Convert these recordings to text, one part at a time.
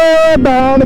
बहन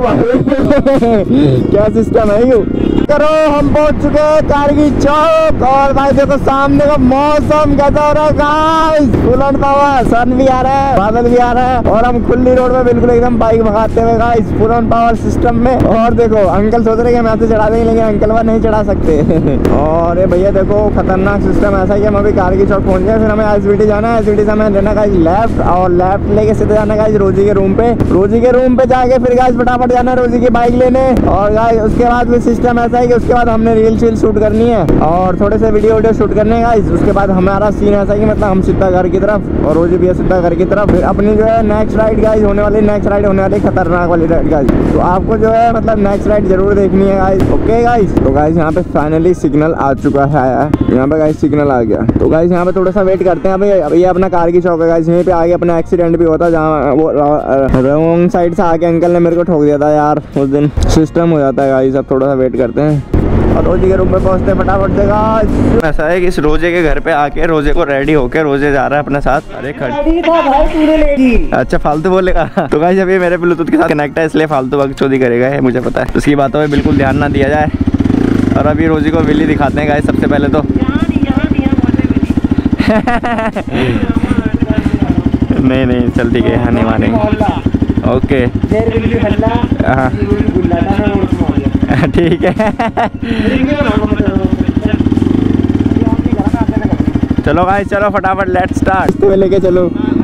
क्या सिस्टम है यू करो। हम पहुंच चुके हैं कारगिल चौक और भाई देखो सामने का मौसम कैसा हो रहा है guys, full on power, sun भी आ रहा है, बादल भी आ रहा है और हम खुली रोड में बिल्कुल एकदम बाइक भगाते हुए guys full on power system में। और देखो अंकल सोच रहे हैं हम यहाँ से चढ़ा देंगे, लेकिन अंकल वह नहीं चढ़ा सकते और ये भैया देखो खतरनाक सिस्टम ऐसा है कि हम अभी कारगिल चौक पहुंच गए। फिर हमें एसवीटी जाना है, एसवीटी से हमें लेना गाइस लेफ्ट और लेफ्ट लेके सीधे जाना गाइस रोजी के रूम पे। रोजी के रूम पे जाके फिर गाइस फटाफट जाना है रोजी की बाइक लेने और गाइस उसके बाद भी सिस्टम ऐसा है कि उसके बाद हमने रील शील शूट करनी है और थोड़े से वीडियो शूट करने गाइस। उसके बाद हमारा सीन ऐसा है कि मतलब हम सीधा घर की तरफ और रोजी भी सीधा घर की तरफ। फिर अपनी जो है नेक्स्ट राइड गाइस होने वाली खतरनाक वाली राइड गाइस, तो आपको जो है मतलब नेक्स्ट राइड जरूर देखनी है गाइस। ओके गाइस, तो गाइस यहाँ पे फाइनली सिग्नल आ चुका है, यहाँ पे गाइस सिग्नल आ गया। तो गाइस यहाँ पे थोड़ा सा वेट करते हैं। अभी ये अपना कारगिल चौक है गाइस, यहीं पे आगे अपना एक्सीडेंट भी होता जहाँ वो रॉन्ग साइड से आके अंकल ने मेरे को ठोक दिया था यार उस दिन। सिस्टम हो जाता है गाइस, अब थोड़ा सा वेट करते हैं और रोजे के रूम पे पहुंचते फटाफट से गाइस। ऐसा है कि इस रोजे के घर पे आके रोजे को रेडी होके रोजे जा रहा है अपने साथ। अरे खड़ी था भाई पूरे लेडी। अच्छा फालतू बोलेगा तो गाइस अभी मेरे ब्लूटूथ के साथ कनेक्ट है इसलिए फालतू बकचोदी करेगा है, मुझे पता है। उसकी बातों पे बिल्कुल ध्यान ना दिया जाए। और अभी रोजी को विली दिखाते हैं गाइस सबसे पहले तो। नहीं चल ठीक है, यहाँ नहीं मानेंगे। ओके ठीक है चलो गाइस चलो फटाफट लेट्स स्टार्ट। तो लेके चलो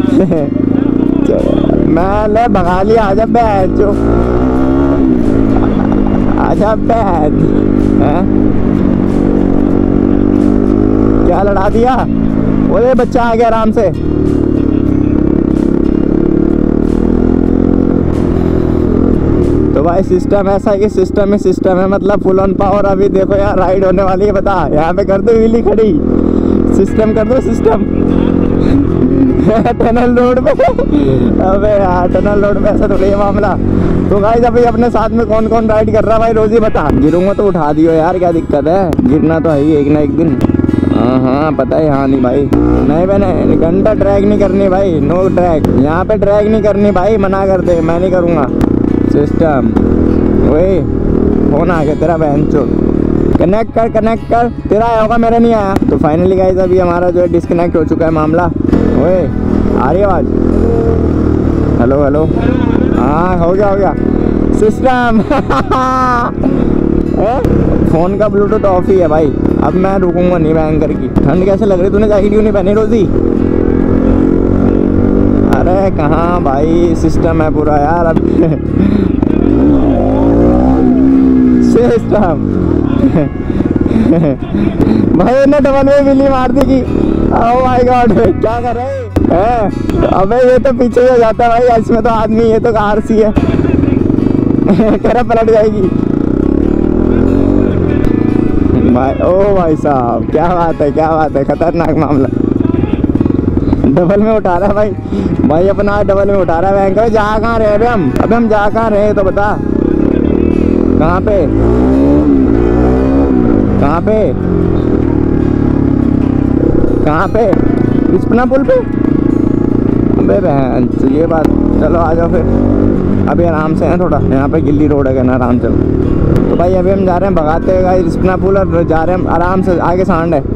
मैं ले भगा लिया। आजा बैठ जो, आजा बैठ। क्या लड़ा दिया? ओए बच्चा आ गया आराम से। तो भाई सिस्टम ऐसा है कि सिस्टम है मतलब फुल ऑन पावर। अभी देखो यार राइड होने वाली है, बता यहाँ पे कर दो व्हीली खड़ी, सिस्टम कर दो सिस्टम टनल रोड पे। अबे यार टनल रोड पे ऐसा थोड़ी है मामला। तो गाइस अभी अपने साथ में कौन कौन राइड कर रहा है भाई रोजी बता। गिरूंगा तो उठा दियो यार, क्या दिक्कत है, गिरना तो है ही एक ना एक दिन। हाँ पता है। हाँ नहीं भाई, नहीं मैंने घंटा ट्रैक नहीं करनी भाई, नो ट्रैक यहाँ पे ट्रैक नहीं करनी भाई, मना कर दे, मैं नहीं करूँगा सिस्टम। वही फोन आ गया तेरा बहन चो, कनेक्ट कर, तेरा आया होगा मेरा नहीं आया। तो फाइनली गाइस अभी हमारा जो है डिस्कनेक्ट हो चुका है मामला। ओए आ रही आवाज़? हेलो हाँ हो गया सिस्टम फोन का ब्लूटूथ ऑफ ही है भाई। अब मैं रुकूंगा नहीं बैंकर की। ठंड कैसे लग रही, तूने जैकेट क्यों नहीं पहनी रोजी? अरे कहाँ भाई, सिस्टम है पूरा यार अब सिस्टम भाई ने डबल में बिल्ली मार दी की। ओह माय गॉड क्या कर रहे हैं? अबे ये तो पीछे हो जाता है भाई, इसमें तो आदमी, ये तो कार सी है करा पलट जाएगी भाई। ओ भाई साहब क्या बात है, खतरनाक मामला। डबल में उठा रहा है भाई अपना डबल में उठा रहा है बैंक। जा कहाँ रहे अभी हम जा कहाँ रहे तो बता। कहाँ पे रिस्पना पुल पे? अबे बहन ये बात। चलो आ जाओ फिर, अभी आराम से है थोड़ा, यहाँ पे गिल्ली रोड है ना, आराम चलो। तो भाई अभी हम जा रहे हैं भगाते हुए रिस्पना पुल और जा रहे हैं आराम से, आगे सांड है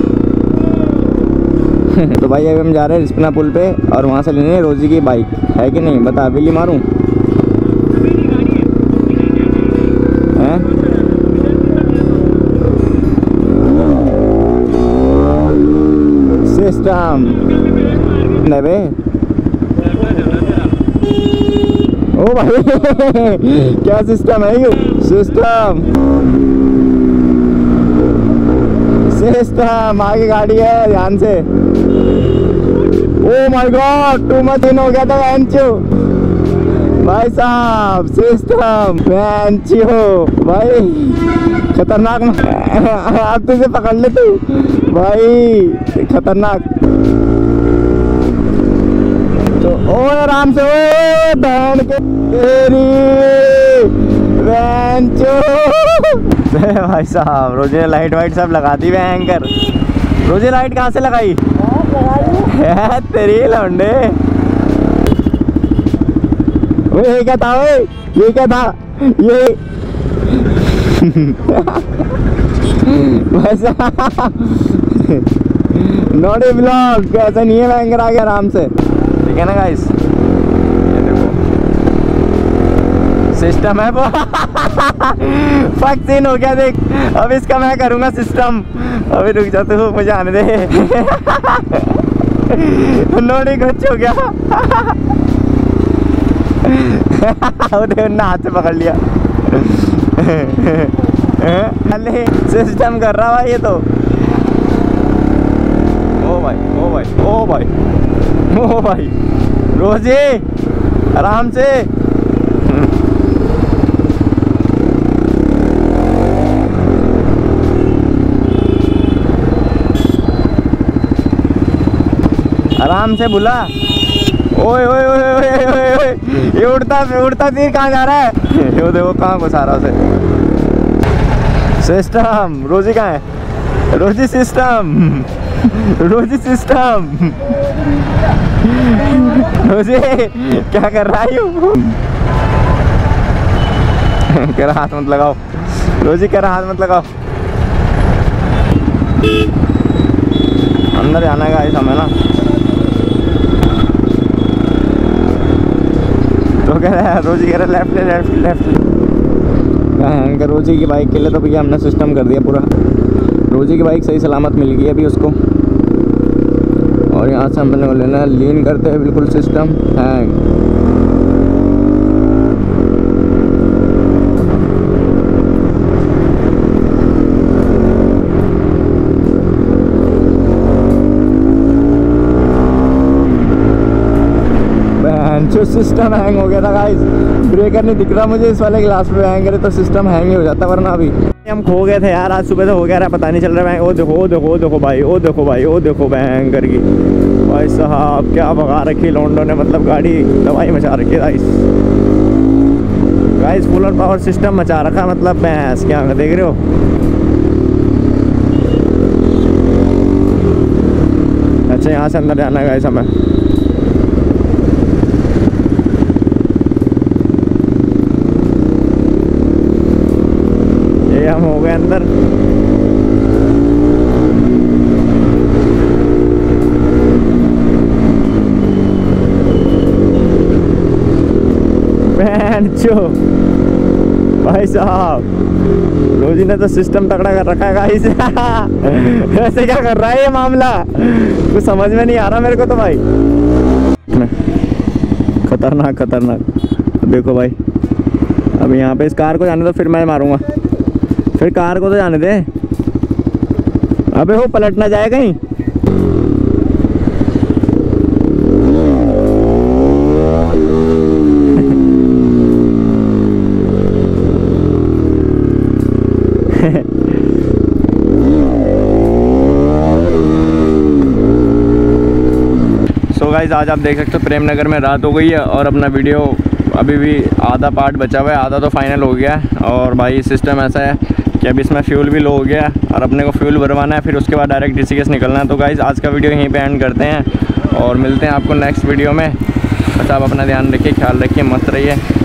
तो भाई अभी हम जा रहे हैं रिस्पना पुल पे और वहाँ से लेने रोजी की बाइक है कि नहीं बता। बिल्ली मारूं हैं? सिस्टम नहीं बे। ओ भाई क्या सिस्टम है ये? सिस्टम आगे गाड़ी है, ध्यान से। Oh my god too much इन हो गया था बेंचो भाई साहब। सिस्टम बेंचो भाई खतरनाक आप तुझे पकड़ ले तू भाई, खतरनाक। तो ओ आराम से, ओ बहन के तेरी बेंचो भाई साहब। रोजे लाइट वाइट सब लगा दी एंकर। रोजे लाइट कहाँ से लगाई तेरी लौंडे? ये क्या था? ये क्या था? ये नॉटी ब्लॉग कैसे नहीं है, बैंकर आ गया आराम से, ठीक है ना गाइस। ये देखो सिस्टम है वो। फक सीन हो गया देख, अब इसका मैं करूंगा सिस्टम। अभी रुक जा तू, मुझे आने दे। नोड़ी कुछ हो गया। हाथ से पकड़ लिया। अरे सिस्टम कर रहा भाई ये तो। ओ भाई ओ भाई ओ भाई ओ भाई, रोजी आराम से। आराम से बुला। ओए ओए ओए ओए ओए ओए, ये उड़ता तीर कहाँ जा रहा है? ये देखो कहाँ घुसा रहा उसे। सिस्टम, रोजी कहाँ है? रोजी सिस्टम, रोजी सिस्टम। रोजी क्या कर रहा है यू? कह रहा हाथ मत लगाओ, रोजी कह रहा हाथ मत लगाओ। अंदर जाना है गाइस हमें ना, तो कह रहा है रोजी कह रहा लेफ्ट लेफ्ट लेफ्ट। अंकल रोजी की बाइक के लिए तो भैया हमने सिस्टम कर दिया पूरा। रोजी की बाइक सही सलामत मिल गई अभी उसको। और यहाँ से हमने लेना लीन करते हैं बिल्कुल सिस्टम हैंग। जो सिस्टम हैंग हो गया था गाइस, ब्रेकर नहीं दिख रहा मुझे इस वाले ग्लास पे, हैंग करे तो सिस्टम हैंग ही हो जाता, वरना अभी हम खो गए थे यार। आज सुबह से हो गया रहा, पता नहीं चल रहा है। ओ देखो ओ देखो ओ देखो भाई, ओ देखो भाई, ओ देखो बैंकर की भाई साहब क्या भगा रखी लोंडो ने, मतलब गाड़ी दवाई मचा रखी guys. Guys full on power system मचा रखा, मतलब भैंस क्या देख रहे हो। अच्छा यहाँ से अंदर जाना है गाइस हमें। हम हो गए अंदर। भाई साहब रोजी ने तो सिस्टम तगड़ा कर रखा है गाइस। ऐसे क्या कर रहा है ये मामला, कुछ समझ में नहीं आ रहा मेरे को तो भाई। खतरनाक खतरनाक। देखो भाई अब यहाँ पे इस कार को जाने दो, फिर मैं मारूंगा। फिर कार को तो जाने दे। अबे वो पलट ना जाए कहीं। सो गाइस आज आप देख सकते हो प्रेम नगर में रात हो गई है और अपना वीडियो अभी भी आधा पार्ट बचा हुआ है, आधा तो फाइनल हो गया है। और भाई सिस्टम ऐसा है कि अब इसमें फ्यूल भी लो हो गया और अपने को फ्यूल भरवाना है, फिर उसके बाद डायरेक्ट ऋषिकेश निकलना है। तो गाइस आज का वीडियो यहीं पे एंड करते हैं और मिलते हैं आपको नेक्स्ट वीडियो में। बस आप अपना ध्यान रखिए, ख्याल रखिए, मस्त रहिए।